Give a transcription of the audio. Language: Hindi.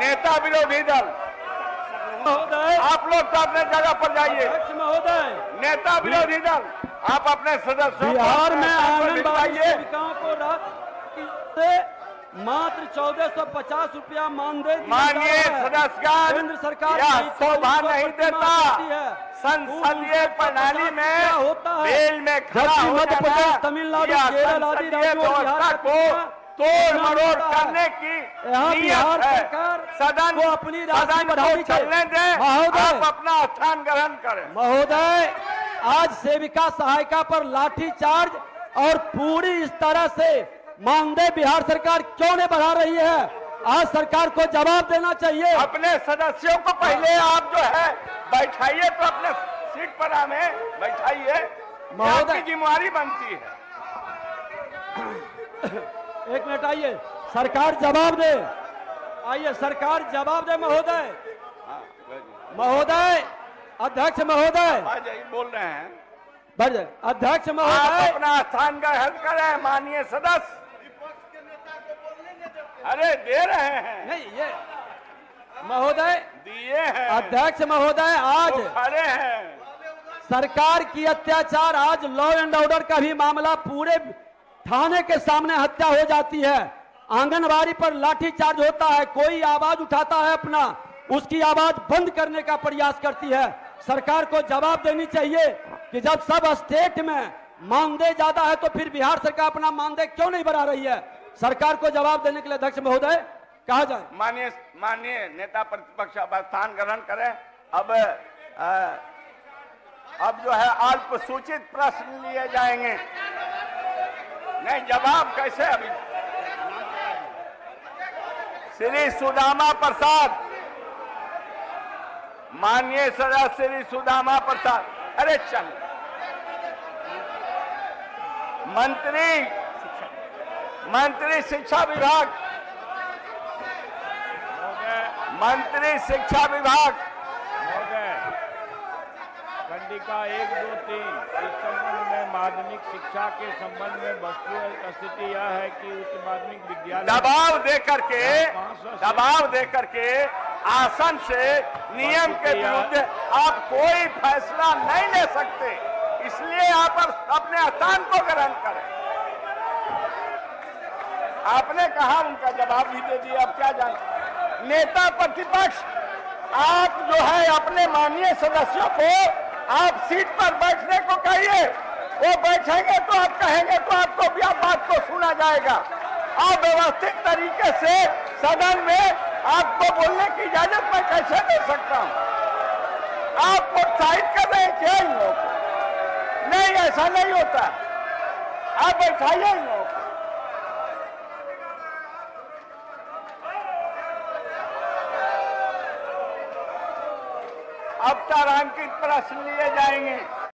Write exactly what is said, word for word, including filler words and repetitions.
नेता विरोधी दल महोदय, आप लोग तो अपने जगह पर जाइए। अध्यक्ष महोदय, नेता विरोधी दल आप अपने सदस्यों बिहार में को आंगनबाड़ी भिजवाइए। सेविकाओं को रात से मात्र चौदह सौ पचास रुपया मानदेय दिया जा माननीय रहा है। सदस्यगण, केंद्र सरकार यह कई शोभा चालीस नहीं प्रतिमा देता। करती है। संसदीय प्रणाली में होता है बेल में खड़ा जबकि हो मध्य जाना, प्रदेश, तमिलनाडु, यह केरल आदि संसदीय राज्यों और बिहार व्यवस्था का को तोड़ मरोड़ करने की यहाँ नीयत बिहार है। सरकार सदन को अपनी राशि सदन बढ़ानी को चलने दें, महोदय। आप अपना स्थान ग्रहण करें। महोदय, आज सेविका सहायिका पर लाठी चार्ज और पूरी इस तरह से मानदेय बिहार सरकार क्यों नहीं बढ़ा रही है? आज सरकार को जवाब देना चाहिए। अपने सदस्यों को पहले आप जो है बैठाइए, तो अपने सीट पर हमें बैठाइए, महोदय। आपकी जिम्मेवारी बनती है। एक मिनट आइए, सरकार जवाब दे। आइए, सरकार जवाब दे महोदय। महोदय, अध्यक्ष महोदय, आ जाइए, बोल रहे हैं। बढ़ जाए। अध्यक्ष आप महोदय, अपना स्थान ग्रहण करें माननीय सदस्य। अरे दे रहे हैं, नहीं ये महोदय, दिए हैं, अध्यक्ष महोदय, आज वो खड़े हैं। सरकार की अत्याचार, आज लॉ एंड ऑर्डर का भी मामला, पूरे थाने के सामने हत्या हो जाती है, आंगनबाड़ी पर लाठीचार्ज होता है, कोई आवाज उठाता है अपना, उसकी आवाज बंद करने का प्रयास करती है। सरकार को जवाब देनी चाहिए कि जब सब स्टेट में मानदेय ज्यादा है तो फिर बिहार सरकार अपना मानदेय क्यों नहीं बढ़ा रही है? सरकार को जवाब देने के लिए अध्यक्ष महोदय कहा जाए। माननीय माननीय नेता प्रतिपक्ष अब स्थान ग्रहण करें। अब आ, अब जो है अल्प सूचित प्रश्न लिए जाएंगे। नहीं, जवाब कैसे? अभी श्री सुदामा प्रसाद, माननीय सदस्य श्री सुदामा प्रसाद, अरे चल, मंत्री मंत्री शिक्षा विभाग, मंत्री शिक्षा विभाग। खंडिका एक दो तीन इस संबंध में माध्यमिक शिक्षा के संबंध में वस्तु स्थिति यह है कि उच्च माध्यमिक विद्यालय दबाव दे करके दबाव दे करके आसन से नियम के विरुद्ध आप कोई फैसला नहीं ले सकते, इसलिए आप अपने स्थान को ग्रहण करें। आपने कहा, उनका जवाब भी दे दिया, अब क्या जाने। नेता प्रतिपक्ष, आप जो है अपने माननीय सदस्यों को आप सीट पर बैठने को कहिए, वो बैठेंगे तो आप कहेंगे तो आपको भी आप बात को सुना जाएगा। आप व्यवस्थित तरीके से सदन में आपको बोलने की इजाजत मैं कैसे दे सकता हूं? आप प्रोत्साहित कर रहे हैं क्या इन लोगों को? नहीं, ऐसा नहीं होता। आप बैठाइए इन लोगों को। अब तारांकित प्रश्न लिए जाएंगे।